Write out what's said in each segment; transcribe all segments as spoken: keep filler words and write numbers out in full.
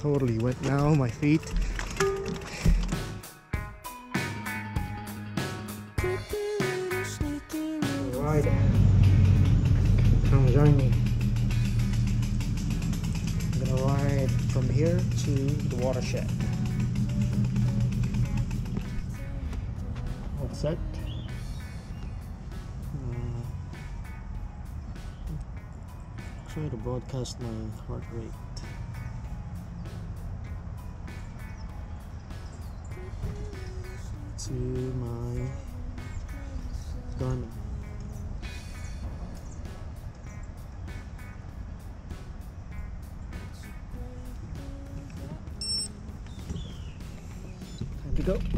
totally wet now, my feet. Alright, come join me. I'm gonna ride from here to the Watershed. All set. Uh, try to broadcast my heart rate. To my Garmin. Time to go.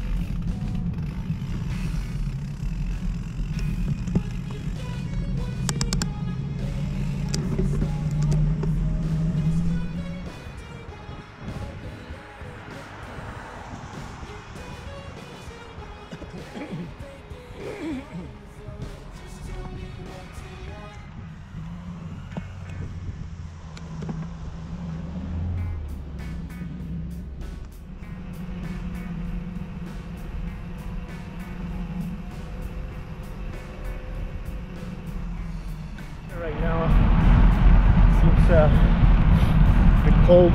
Right now seems uh, a bit cold.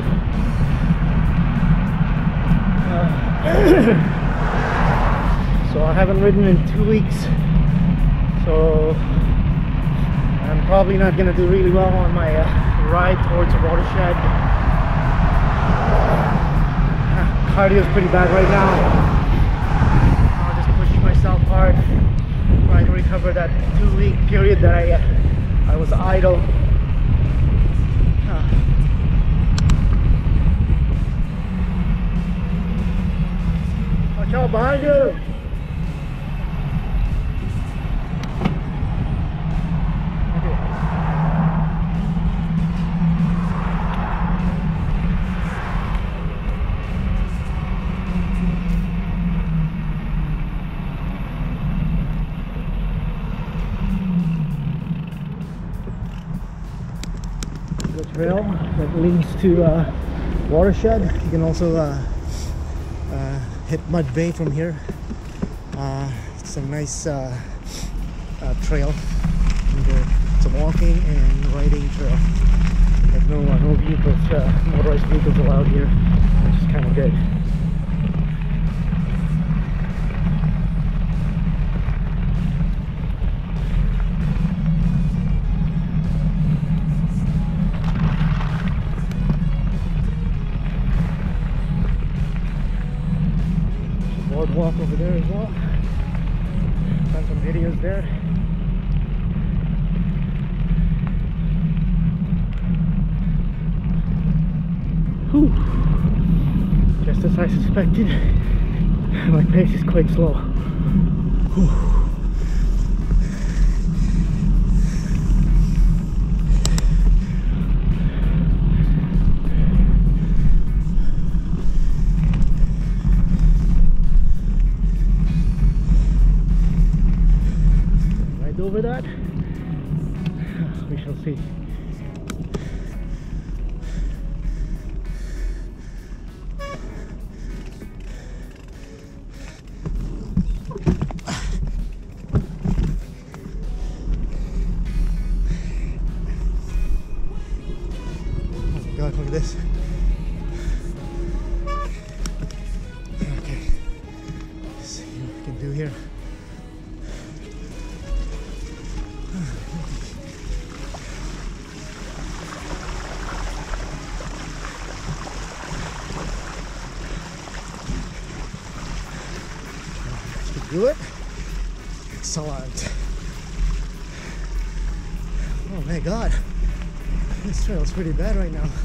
Uh, so I haven't ridden in two weeks, so I'm probably not going to do really well on my uh, ride towards the Watershed. Uh, cardio is pretty bad right now. I'll just push myself hard, trying to recover that two week period that I uh, I was idle. Huh. Watch out behind you! The trail that leads to uh, Watershed. You can also uh, uh, hit Mud Bay from here. Uh, it's a nice uh, uh, trail. And, uh, it's a walking and riding trail. There's no, uh, no vehicles, uh, motorized vehicles allowed here, which is kind of good. Boardwalk over there as well. Done some videos there. Whew. Just as I suspected, my pace is quite slow. Whew. Over that, we shall see. Oh my god, look at this. Okay, let's see what we can do here. Do it. Excellent. Oh my god, this trail is pretty bad right now.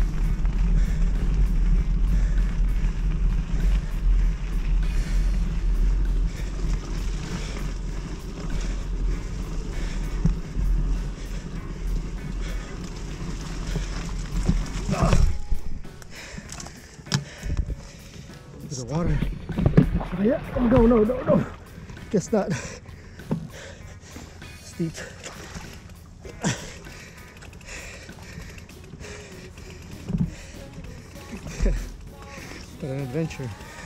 There's the water. Oh yeah, oh no, no, no, no. Guess not. Steep. What an adventure.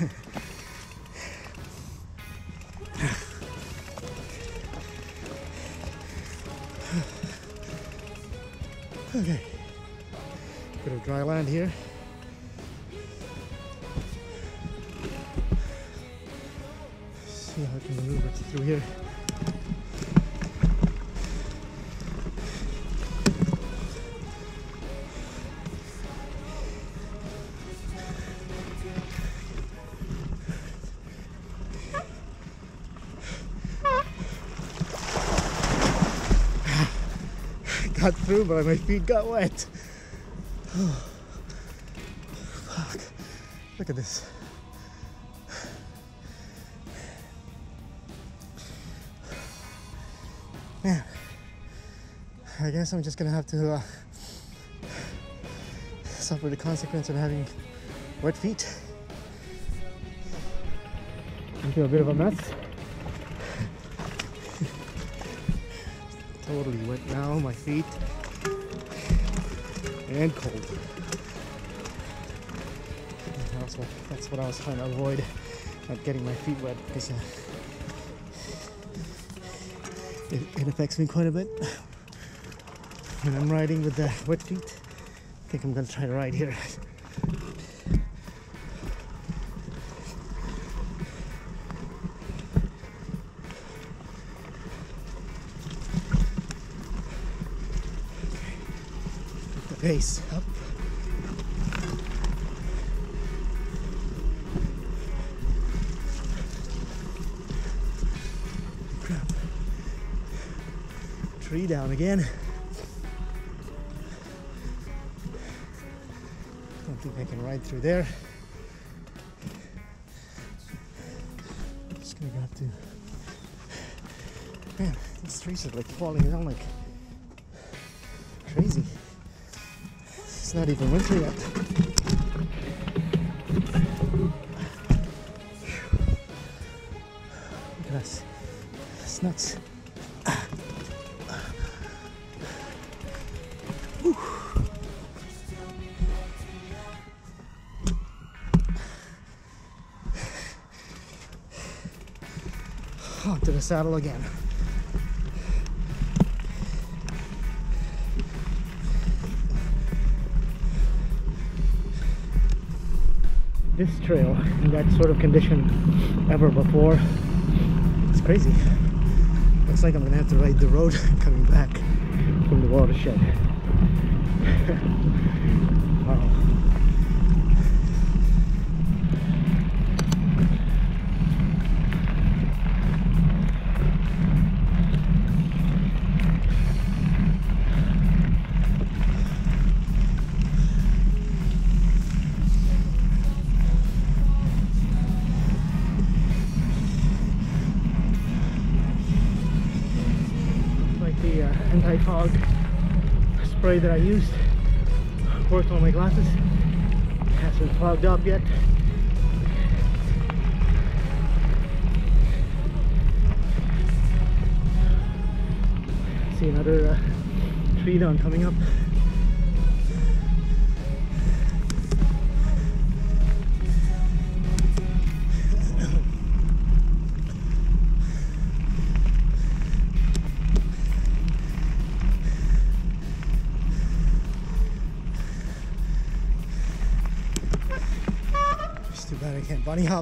Okay, bit of dry land here. See how I can maneuver through here. Got through, but my feet got wet. Oh, fuck. Look at this. Man, I guess I'm just gonna have to uh, suffer the consequence of having wet feet. Into a bit of a mess. Totally wet now, my feet, and cold. That's what, that's what I was trying to avoid, not getting my feet wet, because uh, it, it affects me quite a bit when I'm riding with the wet feet. I think I'm going to try to ride here. Pace up. Crap. Tree down again. Don't think I can ride through there. Just gonna have to. Man, these trees are like falling down like crazy. It's not even winter yet. Look at us. It's nuts. Whew. Onto the saddle again. This trail in that sort of condition ever before. It's crazy. Looks like I'm gonna have to ride the road coming back from the Watershed. Wow. Anti-fog spray that I used worked on my glasses. It hasn't fogged up yet. See another uh, tree down coming up. Too bad I can't bunny hop.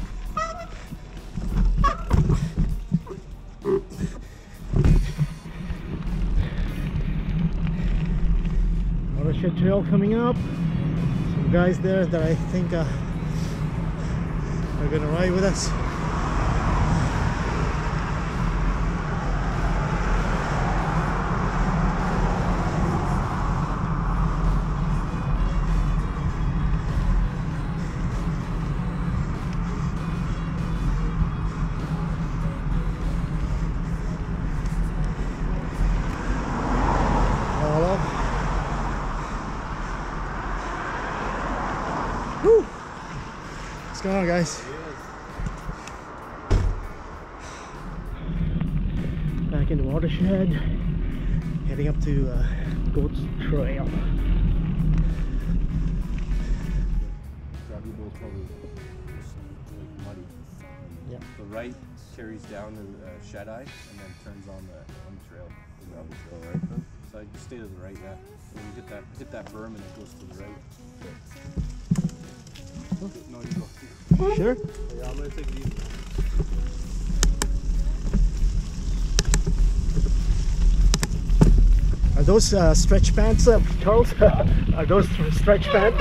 Watershed trail coming up. Some guys there that I think uh, are gonna ride with us. Woo! What's going on, guys? Back in the Watershed, heading up to uh, Goat's Trail. Probably the right carries down to uh, Shad-Eye and then turns on the on the trail. No, it's all right then. So I just stay to the right, yeah. And then you hit that hit that berm and it goes to the right. No, you go. Sure. Yeah, I'm gonna take it easy. Are those uh, stretch pants, uh, Charles? Are those stretch pants?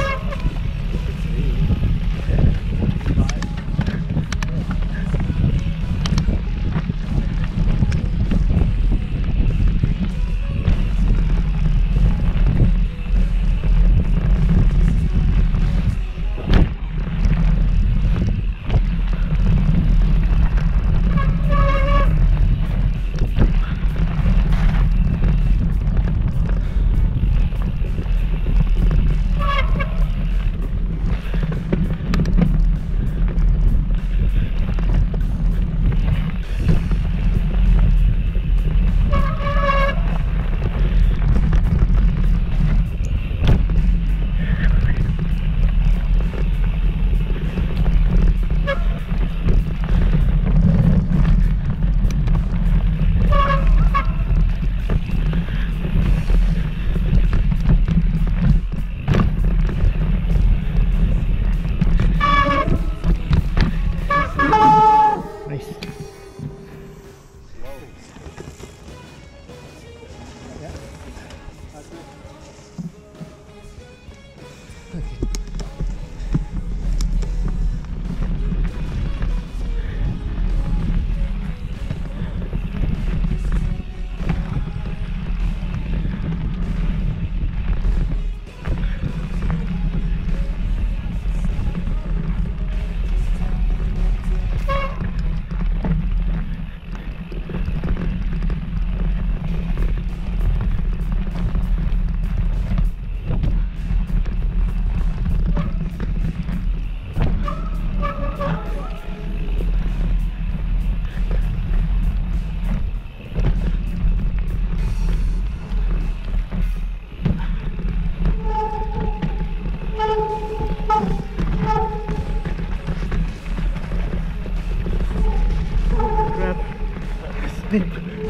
Deep.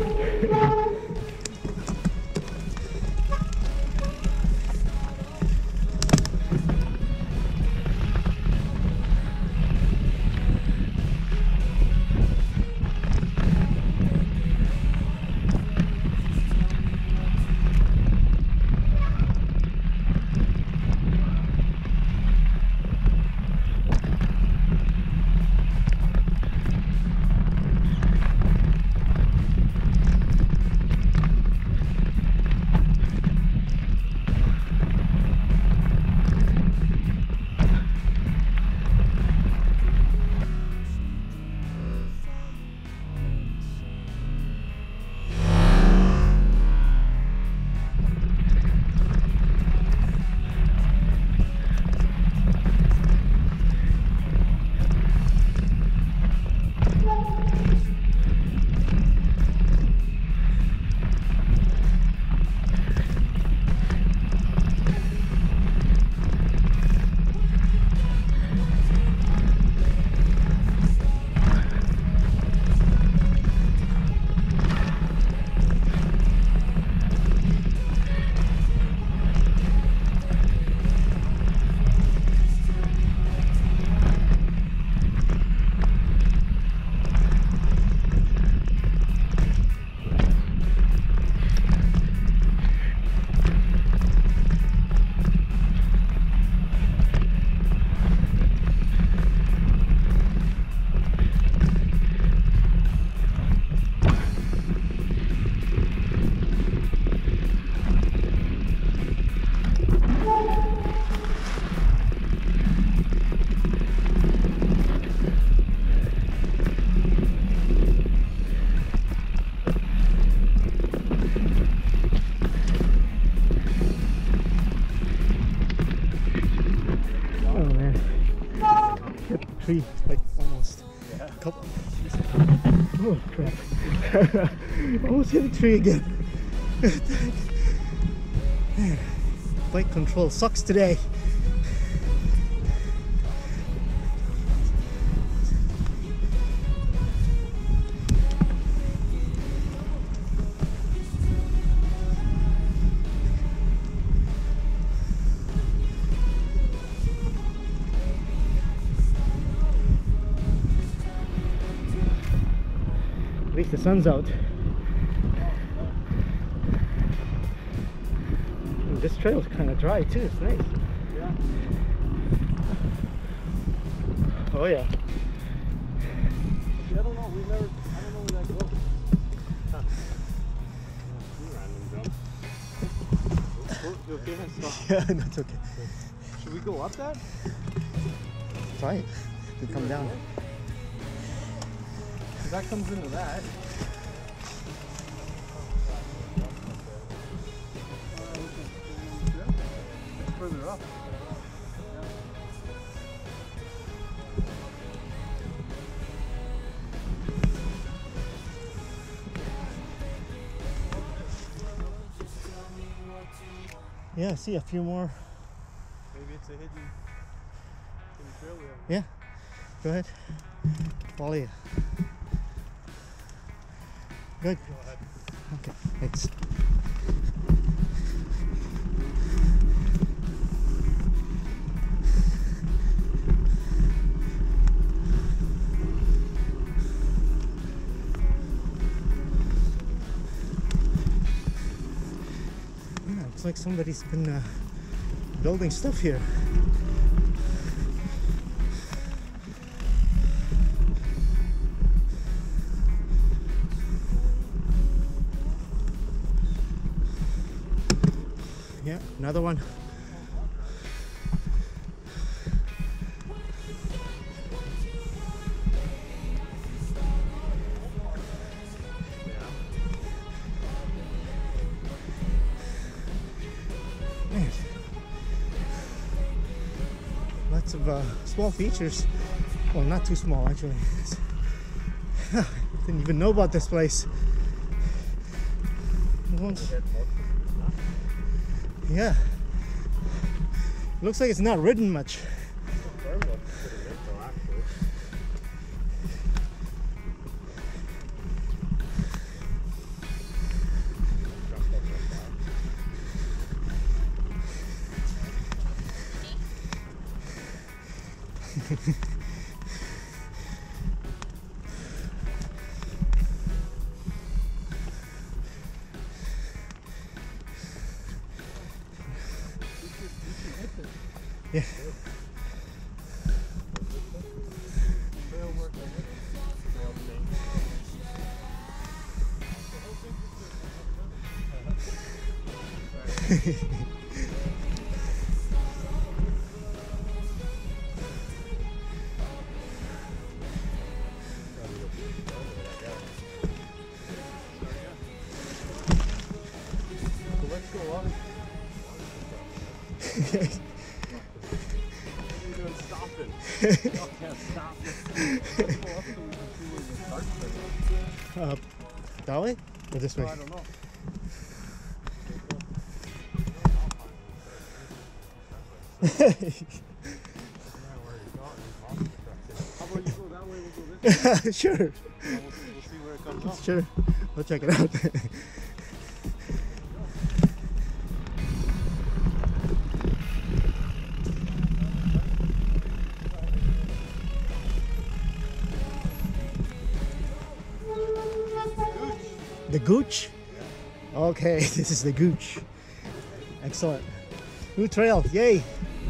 Tree, like almost. Yeah. Couple. Oh crap! Almost hit a tree again. Man, bike control sucks today. At least the sun's out. And this trail is kind of dry too. It's nice. Yeah. Oh yeah. I don't know. We never. I don't know where that goes. Huh. Random jump. You okay? Stop. Yeah, no, it's okay. Should we go up that? Try it. You come down. That comes into that. It's further up. Yeah, I see a few more. Maybe it's a hidden, hidden trail we have. Yeah, go ahead. Follow you. Good. Go ahead. Okay, thanks. Yeah, looks like somebody's been uh, building stuff here. Yeah, another one. Man. Lots of uh, small features. Well, not too small actually. Didn't even know about this place. Yeah. Looks like it's not ridden much. Yeah. Let's go on. Y'all can't stop this. Let's go up so we can see where the starts from. Uh, that way or this way? No, I don't know. Sure. How about you go that way, we'll go this way. Sure. We'll, we'll see where it comes up. Sure. We'll check it out. The Gooch? Okay, this is the Gooch. Excellent. New trail, yay!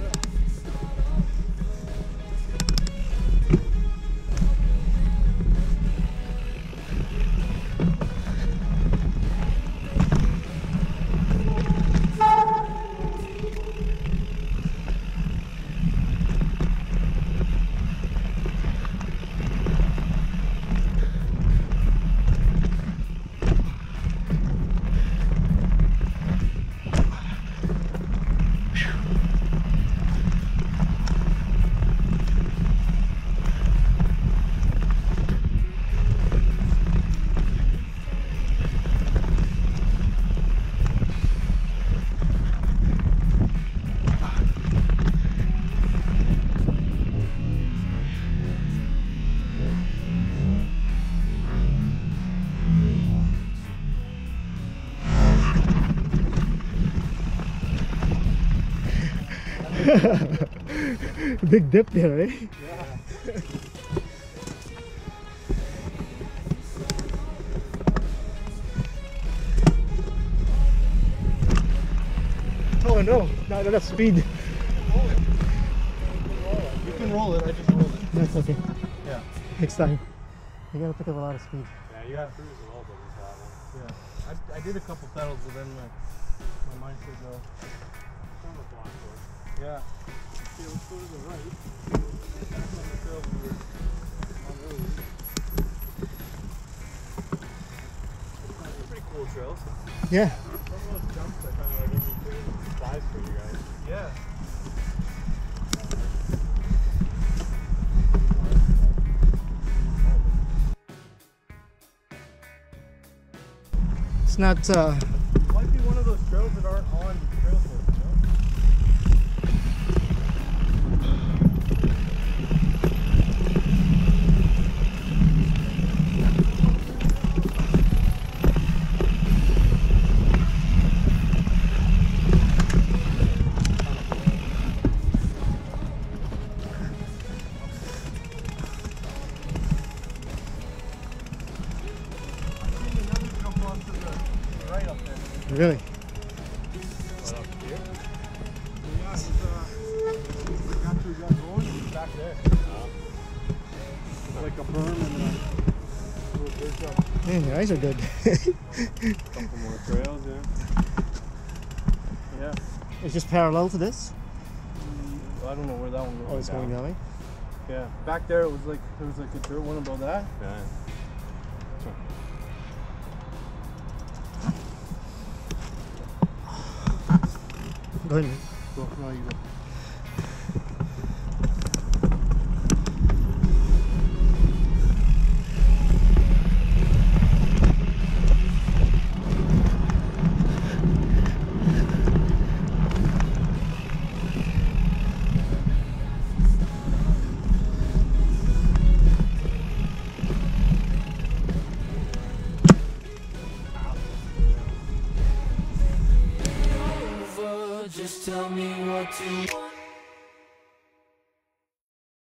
Big dip there, eh? Yeah. no, not enough speed. You can roll it, I just rolled it. That's okay. Yeah. Next time. You gotta pick up a lot of speed. Yeah, you have cruise a little bit with that one. Yeah. I, I did a couple pedals, but then my, my mind said go. From the block door. Yeah. Okay, let's go to the right. Back on the trail we were on earlier. They're pretty cool trails. Yeah. Some of those jumps are kind of like in between size for you guys. Yeah. It's not, uh, It might be one of those trails that aren't on trail course, you know? really. What up here? Yeah, it's, uh, after we got going, it's back there. Oh. It's like a berm and a little bridge up. Man, your eyes are good. Couple more trails, yeah. Yeah. It's just parallel to this? Mm, I don't know where that one goes. Oh, it's down. going that way? Yeah. Back there, it was like, there was like a dirt one about that. Yeah. Go ahead, man. Go, no, you go. Just tell me what you want.